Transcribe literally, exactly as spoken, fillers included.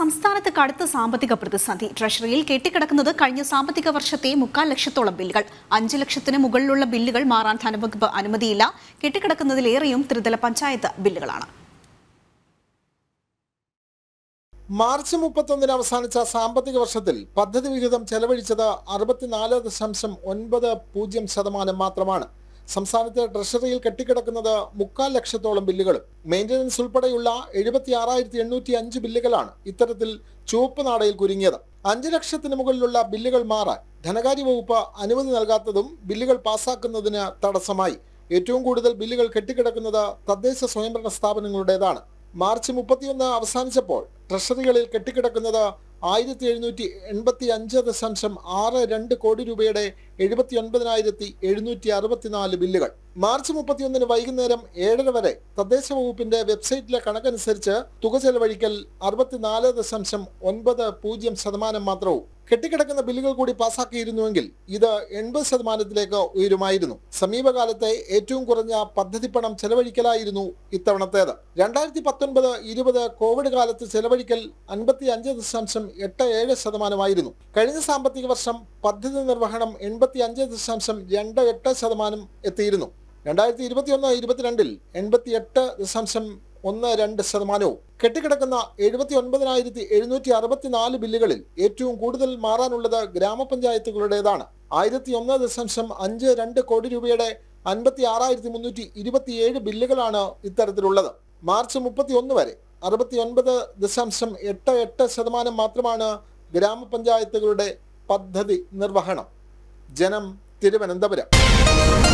സംസ്ഥാനത്ത് കടുത്ത സാമ്പത്തിക പ്രതിസന്ധി. ട്രഷറിയിൽ കെട്ടിക്കിടക്കുന്നത് കഴിഞ്ഞ സാമ്പത്തിക വർഷത്തെ മുക്കാൽ ലക്ഷത്തോളം ബില്ലുകൾ. അഞ്ചു ലക്ഷത്തിന് മുകളിലുള്ള ബില്ലുകൾ മാറാൻ ധനവകുപ്പ് അനുമതിയില്ല. കെട്ടിക്കിടക്കുന്നതിലേറെയും ത്രിതല പഞ്ചായത്ത് ബില്ലുകളാണ്. മാർച്ച് മുപ്പത്തൊന്നിന് അവസാനിച്ച സാമ്പത്തിക വർഷത്തിൽ പദ്ധതി വിഹിതം ചെലവഴിച്ചത് അറുപത്തിനാല് ദശാംശം ഒൻപത് പൂജ്യം ശതമാനം മാത്രമാണ്. സംസ്ഥാനത്തെ ട്രഷറിയിൽ കെട്ടിക്കിടക്കുന്നത് മുക്കാൽ ലക്ഷത്തോളം ബില്ലുകളും. മെയിൻ്റനൻസ് ഉൾപ്പെടെയുള്ള എഴുപത്തി ആറായിരത്തി എണ്ണൂറ്റി അഞ്ച് ബില്ലുകളാണ് ഇത്തരത്തിൽ ചുവപ്പ് നാടയിൽ കുരുങ്ങിയത്. അഞ്ചു ലക്ഷത്തിന് മുകളിലുള്ള ബില്ലുകൾ മാറാൻ ധനകാര്യ വകുപ്പ് അനുമതി നൽകാത്തതും ബില്ലുകൾ പാസാക്കുന്നതിന് തടസ്സമായി. ഏറ്റവും കൂടുതൽ ബില്ലുകൾ കെട്ടിക്കിടക്കുന്നത് തദ്ദേശ സ്വയംഭരണ സ്ഥാപനങ്ങളുടേതാണ്. മാർച്ച് മുപ്പത്തിയൊന്ന് അവസാനിച്ചപ്പോൾ ട്രഷറികളിൽ കെട്ടിക്കിടക്കുന്നത് ആയിരത്തി എഴുന്നൂറ്റി എൺപത്തി അഞ്ച് ദശാംശം ആറ് രണ്ട് കോടി രൂപയുടെ എഴുപത്തി ഒൻപതിനായിരത്തി എഴുന്നൂറ്റി അറുപത്തിനാല് ബില്ലുകൾ. മാർച്ച് മുപ്പത്തിയൊന്നിന് വൈകുന്നേരം ഏഴര വരെ തദ്ദേശ വകുപ്പിന്റെ വെബ്സൈറ്റിലെ കണക്കനുസരിച്ച് തുക ചെലവഴിക്കൽ അറുപത്തിനാല് ദശാംശം ഒൻപത് പൂജ്യം ശതമാനം മാത്രവും. കെട്ടിക്കിടക്കുന്ന ബില്ലുകൾ കൂടി പാസാക്കിയിരുന്നുവെങ്കിൽ ഇത് എൺപത് ശതമാനത്തിലേക്ക് ഉയരുമായിരുന്നു. സമീപകാലത്തെ ഏറ്റവും കുറഞ്ഞ പദ്ധതി പണം ചെലവഴിക്കലായിരുന്നു ഇത്തവണത്തേത്. രണ്ടായിരത്തി പത്തൊൻപത് ഇരുപത് കോവിഡ് കാലത്ത് ചെലവഴിക്കൽ അൻപത്തി അഞ്ച് ദശാംശം എട്ട് ഏഴ് ശതമാനമായിരുന്നു. കഴിഞ്ഞ സാമ്പത്തിക വർഷം പദ്ധതി നിർവഹണം എൺപത്തി അഞ്ച് ദശാംശം രണ്ട് എട്ട് ശതമാനം എത്തിയിരുന്നു. രണ്ടായിരത്തി ഇരുപത്തി ഒന്ന് ഇരുപത്തിരണ്ടിൽ എൺപത്തി എട്ട് ദശാംശം ഒന്ന് രണ്ട് ശതമാനവും. കെട്ടിക്കിടക്കുന്ന എഴുപത്തി ഒൻപതിനായിരത്തി എഴുന്നൂറ്റി അറുപത്തിനാല് ബില്ലുകളിൽ ഏറ്റവും കൂടുതൽ മാറാനുള്ളത് ഗ്രാമപഞ്ചായത്തുകളുടേതാണ്. ആയിരത്തി ഒന്ന് ദശാംശം അഞ്ച് രണ്ട് കോടി രൂപയുടെ അൻപത്തി ആറായിരത്തി മുന്നൂറ്റി ഇരുപത്തിയേഴ് ബില്ലുകളാണ് ഇത്തരത്തിലുള്ളത്. മാർച്ച് മുപ്പത്തി ഒന്ന് വരെ അറുപത്തി ഒൻപത് ദശാംശം എട്ട് എട്ട് ശതമാനം മാത്രമാണ് ഗ്രാമപഞ്ചായത്തുകളുടെ പദ്ധതി നിർവഹണം. ജനം, തിരുവനന്തപുരം.